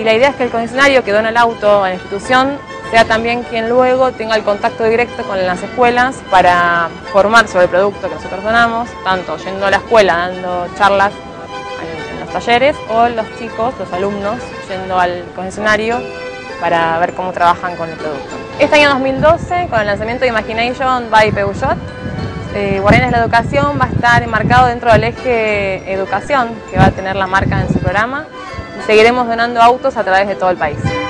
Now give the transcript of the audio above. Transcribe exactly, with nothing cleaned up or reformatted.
la idea es que el concesionario que dona el auto a la institución sea también quien luego tenga el contacto directo con las escuelas para formar sobre el producto que nosotros donamos, tanto yendo a la escuela dando charlas en, en los talleres, o los chicos, los alumnos, yendo al concesionario para ver cómo trabajan con el producto. Este año dos mil doce, con el lanzamiento de Imagination by Peugeot, eh, Guardianes de la Educación va a estar enmarcado dentro del eje educación que va a tener la marca en su programa, y seguiremos donando autos a través de todo el país.